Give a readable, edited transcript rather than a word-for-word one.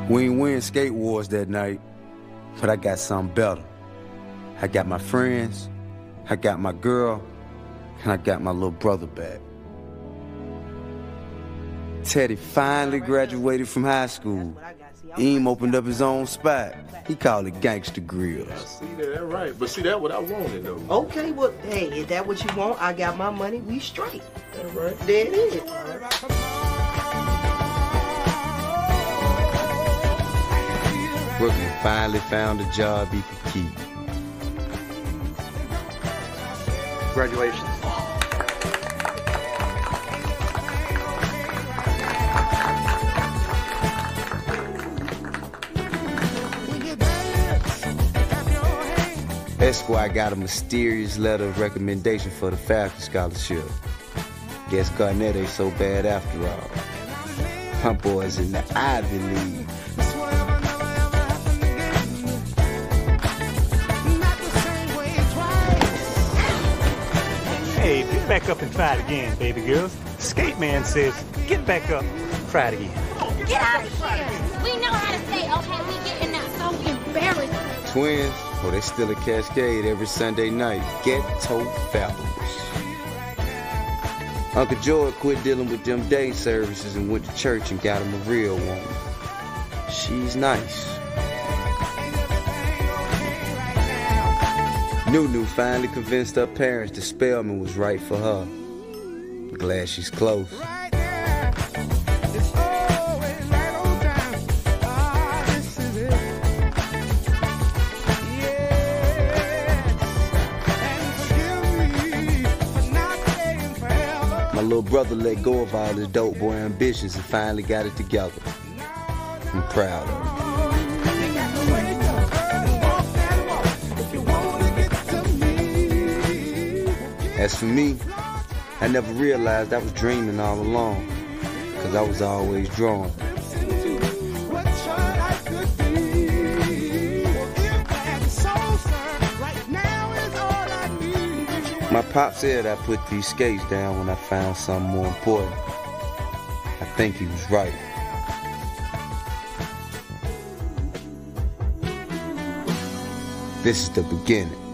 We ain't win skate wars that night, but I got something better. I got my friends, I got my girl, and I got my little brother back. Teddy finally graduated from high school. Eam opened up his own spot. He called it Gangsta Grills. See that, right. But see, that's what I wanted, though. Okay, well, hey, if that's what you want, I got my money, we straight. That's right. There it is. Brooklyn finally found a job he could keep. Congratulations. Esquire got a mysterious letter of recommendation for the faculty scholarship. Guess Garnett ain't so bad after all. My boy's in the Ivy League. Hey, get back up and try it again, baby girls. Skate man says, get back up, try it again. Get out of here. We know how to say, okay, we getting out so embarrassed. Twins, oh, they still at Cascade every Sunday night. Ghetto Fabulous. Uncle George quit dealing with them day services and went to church and got him a real woman. She's nice. Nunu finally convinced her parents that Spelman was right for her. Glad she's close. My little brother let go of all his dope boy ambitions and finally got it together. I'm proud of him. As for me, I never realized I was dreaming all along, because I was always drawing. My pop said I put these skates down when I found something more important. I think he was right. This is the beginning.